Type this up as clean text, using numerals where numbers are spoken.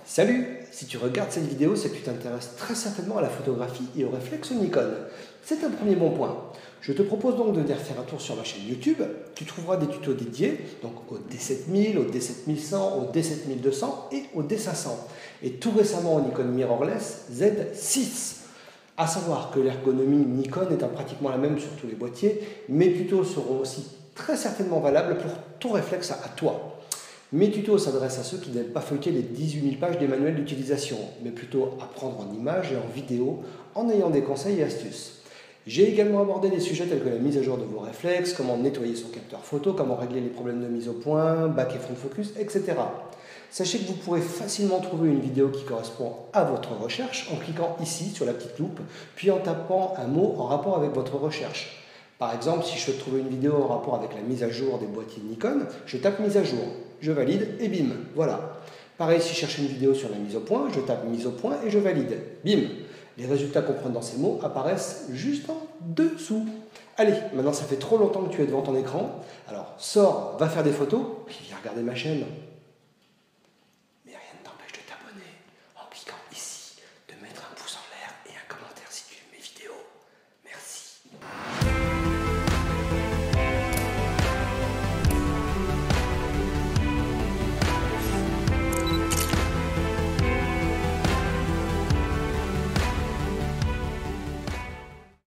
Salut! Si tu regardes cette vidéo, c'est que tu t'intéresses très certainement à la photographie et aux réflexes Nikon. C'est un premier bon point. Je te propose donc de venir faire un tour sur ma chaîne YouTube. Tu trouveras des tutos dédiés donc au D7000, au D7100, au D7200 et au D500. Et tout récemment au Nikon Mirrorless Z6. À savoir que l'ergonomie Nikon étant pratiquement la même sur tous les boîtiers, mes tutos seront aussi très certainement valables pour ton réflexe à toi. Mes tutos s'adressent à ceux qui n'aiment pas feuilleter les 18 000 pages des manuels d'utilisation, mais plutôt apprendre en images et en vidéo en ayant des conseils et astuces. J'ai également abordé des sujets tels que la mise à jour de vos réflexes, comment nettoyer son capteur photo, comment régler les problèmes de mise au point, back et front focus, etc. Sachez que vous pourrez facilement trouver une vidéo qui correspond à votre recherche en cliquant ici sur la petite loupe, puis en tapant un mot en rapport avec votre recherche. Par exemple, si je souhaite trouver une vidéo en rapport avec la mise à jour des boîtiers de Nikon, je tape mise à jour, je valide et bim, voilà. Pareil, si je cherche une vidéo sur la mise au point, je tape mise au point et je valide, bim. Les résultats comprenant ces mots apparaissent juste en dessous. Allez, maintenant ça fait trop longtemps que tu es devant ton écran, alors sors, va faire des photos, puis viens regarder ma chaîne.